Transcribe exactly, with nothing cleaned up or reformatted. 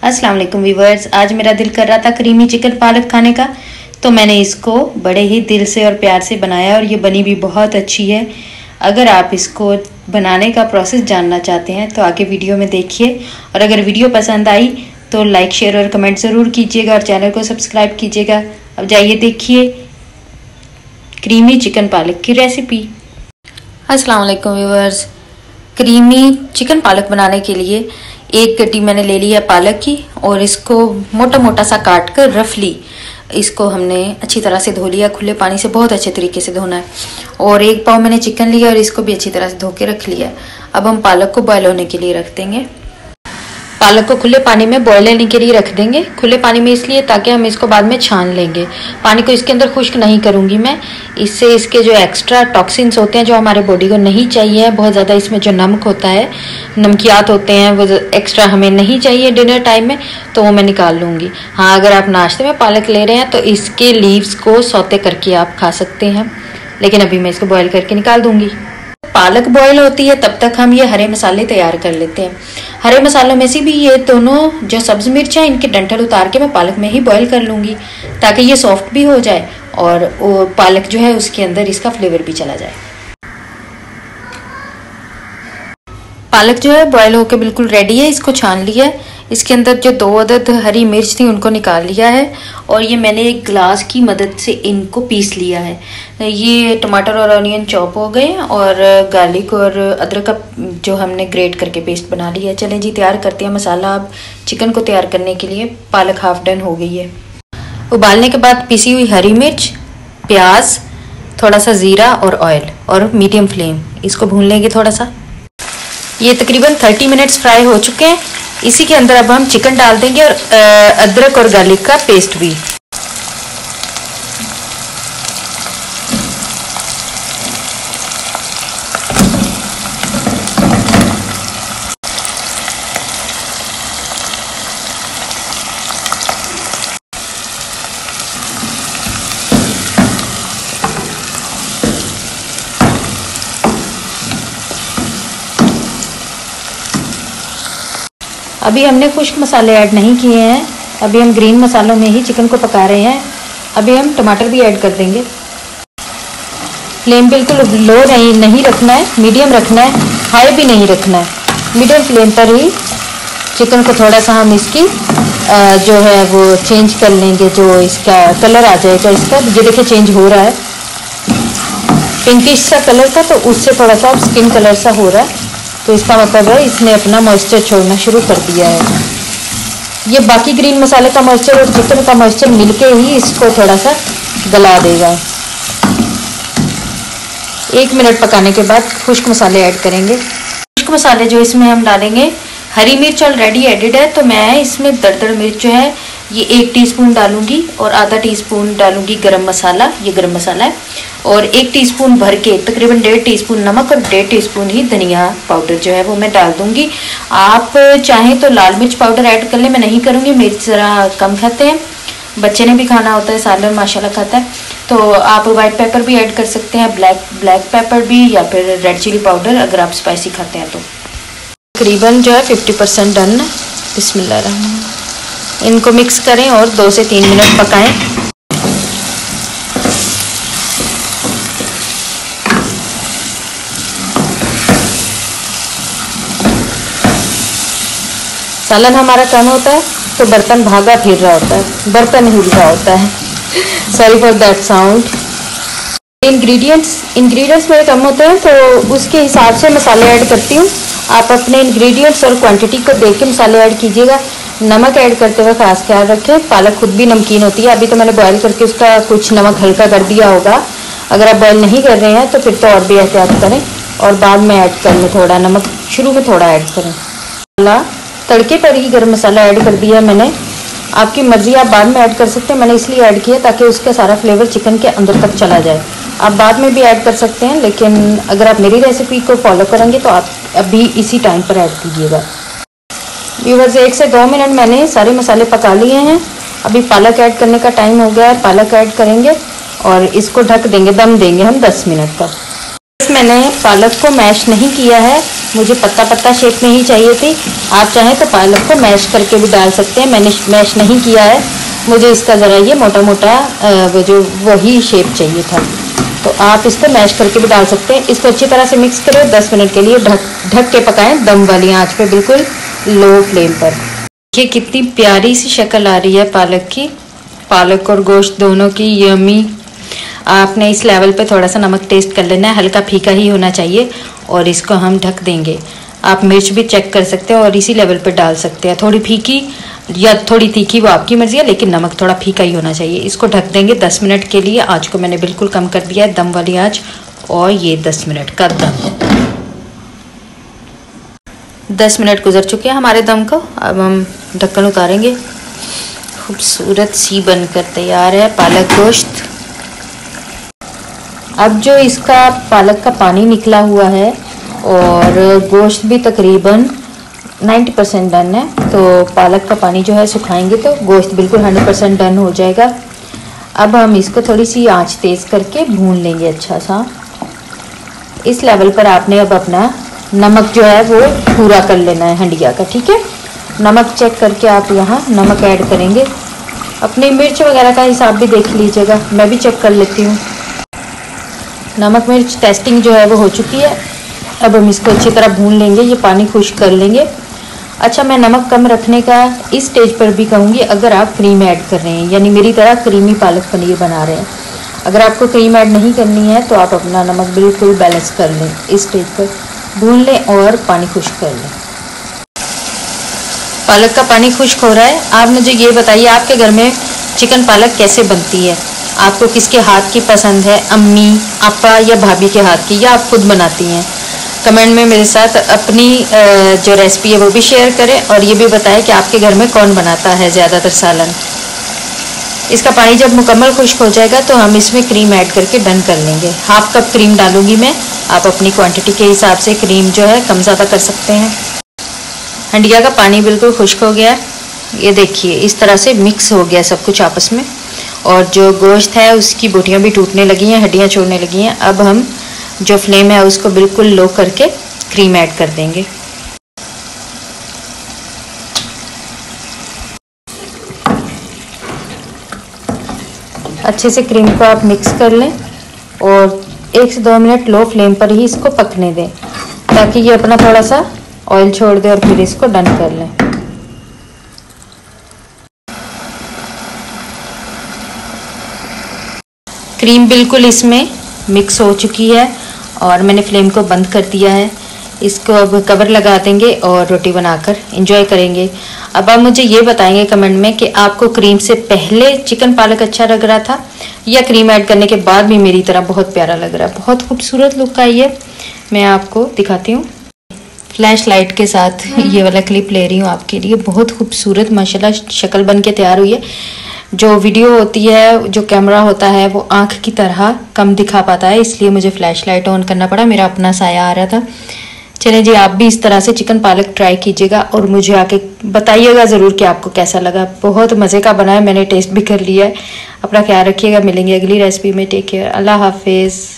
अस्सलाम वालेकुम व्यूवर्स। आज मेरा दिल कर रहा था क्रीमी चिकन पालक खाने का, तो मैंने इसको बड़े ही दिल से और प्यार से बनाया और ये बनी भी बहुत अच्छी है। अगर आप इसको बनाने का प्रोसेस जानना चाहते हैं तो आगे वीडियो में देखिए, और अगर वीडियो पसंद आई तो लाइक शेयर और कमेंट ज़रूर कीजिएगा और चैनल को सब्सक्राइब कीजिएगा। अब जाइए देखिए क्रीमी चिकन पालक की रेसिपी। अस्सलाम वालेकुम व्यूवर्स। क्रीमी चिकन पालक बनाने के लिए एक गड्डी मैंने ले ली है पालक की, और इसको मोटा मोटा सा काट कर रफली इसको हमने अच्छी तरह से धो लिया। खुले पानी से बहुत अच्छे तरीके से धोना है। और एक पाव मैंने चिकन लिया और इसको भी अच्छी तरह से धो के रख लिया। अब हम पालक को बॉयल होने के लिए रख देंगे। पालक को खुले पानी में बॉयल होने के लिए रख देंगे। खुले पानी में इसलिए ताकि हम इसको बाद में छान लेंगे। पानी को इसके अंदर खुश्क नहीं करूंगी मैं, इससे इसके जो एक्स्ट्रा टॉक्सिन्स होते हैं जो हमारे बॉडी को नहीं चाहिए, बहुत ज़्यादा इसमें जो नमक होता है, नमकियात होते हैं, वो एक्स्ट्रा हमें नहीं चाहिए डिनर टाइम में, तो वो मैं निकाल लूँगी। हाँ, अगर आप नाश्ते में पालक ले रहे हैं तो इसके लीव्स को सौते करके आप खा सकते हैं, लेकिन अभी मैं इसको बॉयल करके निकाल दूँगी। पालक बॉयल होती है तब तक हम ये हरे मसाले तैयार कर लेते हैं। हरे मसालों में से भी ये दोनों जो सब्ज मिर्च है, इनके डंठल उतार के मैं पालक में ही बॉयल कर लूँगी, ताकि ये सॉफ्ट भी हो जाए और वो पालक जो है उसके अंदर इसका फ्लेवर भी चला जाए। पालक जो है बॉयल होके बिल्कुल रेडी है, इसको छान लिया है। इसके अंदर जो दो अदद हरी मिर्च थी उनको निकाल लिया है, और ये मैंने एक ग्लास की मदद से इनको पीस लिया है। ये टमाटर और ऑनियन चॉप हो गए, और गार्लिक और अदरक का जो हमने ग्रेट करके पेस्ट बना लिया है। चलें जी, तैयार करते हैं मसाला। अब चिकन को तैयार करने के लिए पालक हाफ डन हो गई है। उबालने के बाद पिसी हुई हरी मिर्च, प्याज, थोड़ा सा ज़ीरा और ऑयल, और मीडियम फ्लेम इसको भून लेंगे थोड़ा सा। ये तकरीबन थर्टी मिनट्स फ्राई हो चुके हैं। इसी के अंदर अब हम चिकन डाल देंगे और अदरक और गार्लिक का पेस्ट भी। अभी हमने खुश्क मसाले ऐड नहीं किए हैं, अभी हम ग्रीन मसालों में ही चिकन को पका रहे हैं। अभी हम टमाटर भी ऐड कर देंगे। फ्लेम बिल्कुल लो नहीं नहीं रखना है, मीडियम रखना है, हाई भी नहीं रखना है। मीडियम फ्लेम पर ही चिकन को थोड़ा सा हम इसकी जो है वो चेंज कर लेंगे, जो इसका कलर आ जाएगा इसका। ये देखिए चेंज हो रहा है, पिंकिश सा कलर था तो उससे थोड़ा सा स्किन कलर सा हो रहा है, तो इसका मतलब है इसने अपना मॉइस्चर छोड़ना शुरू कर दिया है। ये बाकी ग्रीन मसाले का मॉइस्चर और चिकन का मॉइस्चर मिलके ही इसको थोड़ा सा गला देगा। एक मिनट पकाने के बाद खुश्क मसाले ऐड करेंगे। खुश्क मसाले जो इसमें हम डालेंगे, हरी मिर्च ऑलरेडी एडिड है, तो मैं इसमें दरदर मिर्च जो है ये एक टीस्पून डालूंगी, और आधा टीस्पून डालूंगी गरम मसाला, ये गरम मसाला है, और एक टीस्पून भर के तकरीबन डेढ़ टीस्पून नमक और डेढ़ टीस्पून ही धनिया पाउडर जो है वो मैं डाल दूंगी। आप चाहें तो लाल मिर्च पाउडर ऐड कर ले, मैं नहीं करूँगी, मिर्च ज़रा कम खाते हैं, बच्चे ने भी खाना होता है, सालन माशाल्लाह खाता है, तो आप वाइट पेपर भी ऐड कर सकते हैं, ब्लैक ब्लैक पेपर भी, या फिर रेड चिली पाउडर अगर आप स्पाइसी खाते हैं तो। तकरीबन जो है फिफ्टी परसेंट डन है। बिस्मिल्लाह रहमान। इनको मिक्स करें और दो से तीन मिनट पकाएं। सालन हमारा कम होता है तो बर्तन भागा फिर रहा होता है, बर्तन हिल रहा होता है। Sorry for that sound. Ingredients ingredients मेरे कम होते हैं तो उसके हिसाब से मसाले ऐड करती हूँ। आप अपने इंग्रेडिएंट्स और क्वांटिटी को देख के मसाले ऐड कीजिएगा। नमक ऐड करते हुए खास ख्याल रखें, पालक खुद भी नमकीन होती है। अभी तो मैंने बॉयल करके उसका कुछ नमक हल्का कर दिया होगा, अगर आप बॉयल नहीं कर रहे हैं तो फिर तो और भी एहतियात करें, और बाद में ऐड कर लें थोड़ा नमक, शुरू में थोड़ा ऐड करें। मसाला तड़के पर ही गर्म मसाला ऐड कर दिया मैंने, आपकी मर्जी, आप बाद में ऐड कर सकते हैं। मैंने इसलिए ऐड किया ताकि उसका सारा फ्लेवर चिकन के अंदर तक चला जाए। आप बाद में भी ऐड कर सकते हैं, लेकिन अगर आप मेरी रेसिपी को फॉलो करेंगे तो आप अभी इसी टाइम पर ऐड कीजिएगा। व्यूअर्स, एक से दो मिनट मैंने सारे मसाले पका लिए हैं। अभी पालक ऐड करने का टाइम हो गया है, पालक ऐड करेंगे और इसको ढक देंगे, दम देंगे हम दस मिनट तक। मैंने पालक को मैश नहीं किया है, मुझे पत्ता पत्ता शेप में ही चाहिए थी। आप चाहें तो पालक को मैश करके भी डाल सकते हैं, मैंने मैश नहीं किया है, मुझे इसका ज़रा ये मोटा मोटा वो जो वही शेप चाहिए था, तो आप इसको मैश करके भी डाल सकते हैं। इसको अच्छी तरह से मिक्स करें, दस मिनट के लिए ढक ढक के पकाएं दम वाली आंच पे, बिल्कुल लो फ्लेम पर। देखिए कितनी प्यारी सी शक्ल आ रही है पालक की, पालक और गोश्त दोनों की यमी। आपने इस लेवल पे थोड़ा सा नमक टेस्ट कर लेना है, हल्का फीका ही होना चाहिए, और इसको हम ढक देंगे। आप मिर्च भी चेक कर सकते हैं और इसी लेवल पे डाल सकते हैं, थोड़ी फीकी या थोड़ी तीखी वो आपकी मर्जी है, लेकिन नमक थोड़ा फीका ही होना चाहिए। इसको ढक देंगे दस मिनट के लिए। आँच को मैंने बिल्कुल कम कर दिया है, दम वाली आँच, और ये दस मिनट का दम। दस मिनट गुजर चुके हैं हमारे दम को, अब हम ढक्कन उतारेंगे। खूबसूरत सी बनकर तैयार है पालक गोश्त। अब जो इसका पालक का पानी निकला हुआ है और गोश्त भी तकरीबन नब्बे परसेंट डन है, तो पालक का पानी जो है सुखाएंगे तो गोश्त बिल्कुल सौ परसेंट डन हो जाएगा। अब हम इसको थोड़ी सी आंच तेज़ करके भून लेंगे अच्छा सा। इस लेवल पर आपने अब अपना नमक जो है वो पूरा कर लेना है हंडिया का, ठीक है। नमक चेक करके आप यहाँ नमक ऐड करेंगे, अपनी मिर्च वगैरह का हिसाब भी देख लीजिएगा, मैं भी चेक कर लेती हूँ। नमक मिर्च टेस्टिंग जो है वो हो चुकी है। अब हम इसको अच्छी तरह भून लेंगे, ये पानी खुश्क कर लेंगे। अच्छा, मैं नमक कम रखने का इस स्टेज पर भी कहूँगी अगर आप क्रीम ऐड कर रहे हैं, यानी मेरी तरह क्रीमी पालक पनीर बना रहे हैं। अगर आपको क्रीम ऐड नहीं करनी है तो आप अपना नमक बिल्कुल बैलेंस कर लें, इस स्टेज पर भून लें और पानी खुश्क कर लें। पालक का पानी खुश्क हो रहा है। आप मुझे ये बताइए आपके घर में चिकन पालक कैसे बनती है, आपको किसके हाथ की पसंद है, अम्मी, आपा या भाभी के हाथ की, या आप खुद बनाती हैं? कमेंट में मेरे साथ अपनी जो रेसिपी है वो भी शेयर करें, और ये भी बताएं कि आपके घर में कौन बनाता है ज़्यादातर सालन। इसका पानी जब मुकम्मल खुश्क हो जाएगा तो हम इसमें क्रीम ऐड करके डन कर लेंगे। हाफ कप क्रीम डालूंगी मैं, आप अपनी क्वांटिटी के हिसाब से क्रीम जो है कम ज़्यादा कर सकते हैं। हंडिया का पानी बिल्कुल खुश्क हो गया है, ये देखिए इस तरह से मिक्स हो गया सब कुछ आपस में, और जो गोश्त है उसकी बोटियाँ भी टूटने लगी हैं, हड्डियाँ छोड़ने लगी हैं। अब हम जो फ्लेम है उसको बिल्कुल लो करके क्रीम ऐड कर देंगे। अच्छे से क्रीम को आप मिक्स कर लें और एक से दो मिनट लो फ्लेम पर ही इसको पकने दें, ताकि ये अपना थोड़ा सा ऑयल छोड़ दे, और फिर इसको डन कर लें। क्रीम बिल्कुल इसमें मिक्स हो चुकी है और मैंने फ्लेम को बंद कर दिया है। इसको अब कवर लगा देंगे और रोटी बनाकर एंजॉय करेंगे। अब आप मुझे ये बताएंगे कमेंट में कि आपको क्रीम से पहले चिकन पालक अच्छा लग रहा था या क्रीम ऐड करने के बाद भी मेरी तरह बहुत प्यारा लग रहा है। बहुत खूबसूरत लुक आई है, मैं आपको दिखाती हूँ। फ्लैश लाइट के साथ ये वाला क्लिप ले रही हूँ आपके लिए। बहुत खूबसूरत माशाल्लाह शक्ल बन के तैयार हुई है। जो वीडियो होती है, जो कैमरा होता है वो आँख की तरह कम दिखा पाता है, इसलिए मुझे फ्लैश लाइट ऑन करना पड़ा, मेरा अपना साया आ रहा था। चलें जी, आप भी इस तरह से चिकन पालक ट्राई कीजिएगा और मुझे आके बताइएगा ज़रूर कि आपको कैसा लगा। बहुत मज़े का बना है, मैंने टेस्ट भी कर लिया है। अपना ख्याल रखिएगा, मिलेंगे अगली रेसिपी में। टेक केयर, अल्लाह हाफिज़।